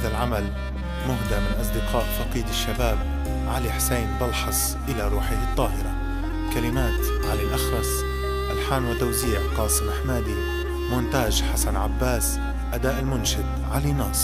هذا العمل مهدى من أصدقاء فقيد الشباب علي حسين بلحص إلى روحه الطاهرة. كلمات علي الأخرس، ألحان وتوزيع قاسم حمادي، مونتاج حسن عباس، أداء المنشد علي ناصر.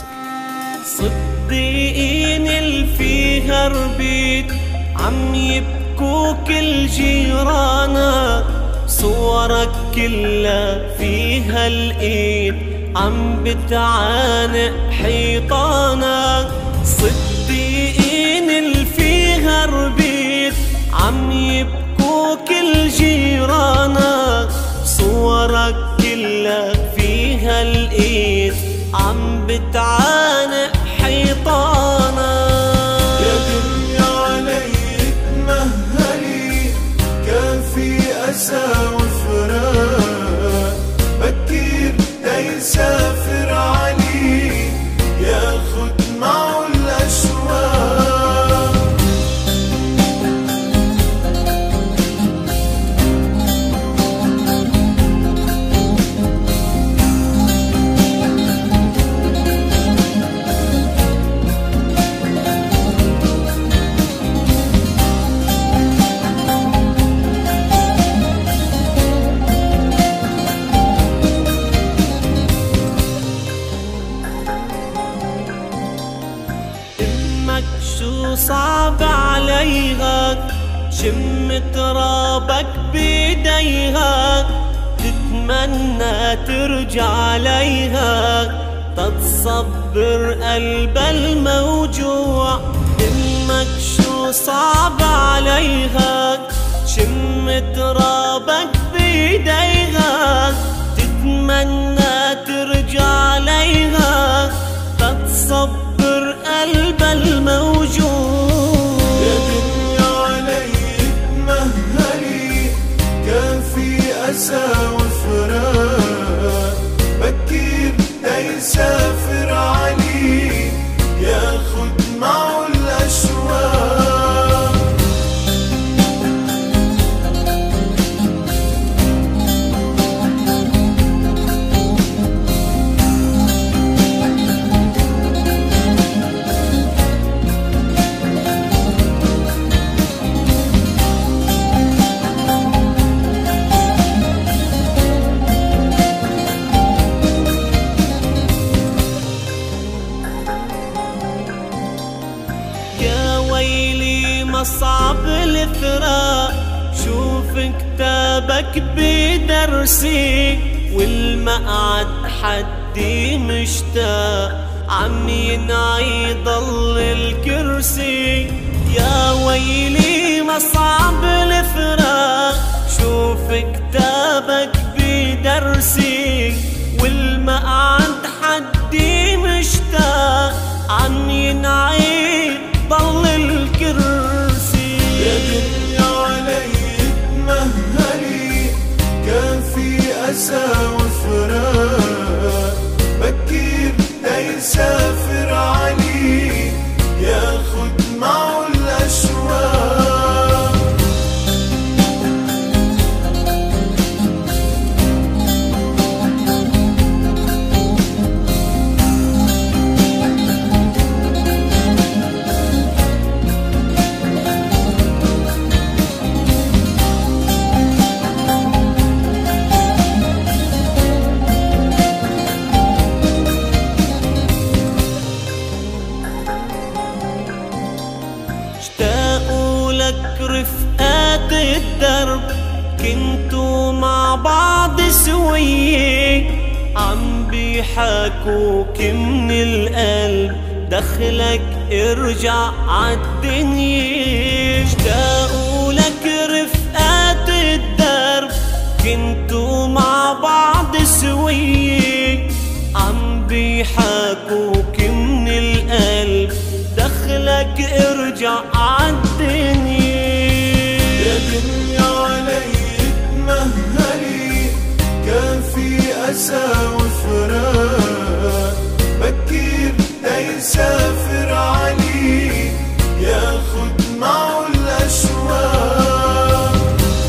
صدقين اللي فيها ربيت عم يبكوا كل جيرانا، صورك كلها فيها الإيد عم بتعانق حيطانا. صدقين اللي فيها ربيت عم يبكوا كل جيرانا، صورك كلها فيها الإيد عم بتعانق حيطانا. يا دنيا علي تمهلي، كان في أسى وفراق، بكير يسافر علي ياخد معه الأشواق. شو صعب عليها شم ترابك بيديها، تتمنى ترجع عليها تتصبر قلب الموجوع. امك شو صعب عليها شم ترابك بيديها، تتمنى ترجع عليها تتصبر قلب الموجوع. يا دنيا علي تمهلي، كان في أسى وفراق، بكير يسافر علي ياخد معه الأشواق. صعب الفراق، شوف كتابك بدرسي والمقعد حدي مشتاق، عم ينعي ضل الكرسي. يا ويلي ما صعب الفراق، شوف كتابك بدرسي والمقعد حدي مشتاق، عم ينعي ضل الكرسي. يا دنيا علي تمهلي، كان في أسى وفراق، بكير يسافر علي ياخد معه الأشواق. رفقات الدرب كنتوا مع بعض سوية، عم بيحاكوك من القلب دخلك ارجع عالدنيا. اشتاقوا لك رفقات الدرب كنتوا مع بعض سوية، عم بيحاكوك من القلب دخلك ارجع عالدنيا. يا دنيا علي تمهلي، كان في أسى وفراق، بكير يسافر علي ياخد معه الأشواق.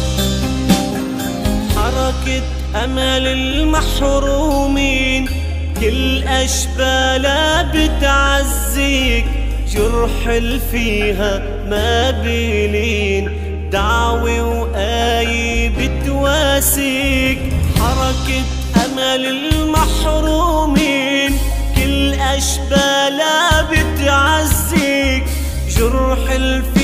حركة أمل المحرومين كل أشبالها بتعز بتغذيك، جرح اللي فيها ما بيلين، دعوة وآية بتواسيك، حركة أمل المحرومين، كل أشبالها بتعزيك، جرح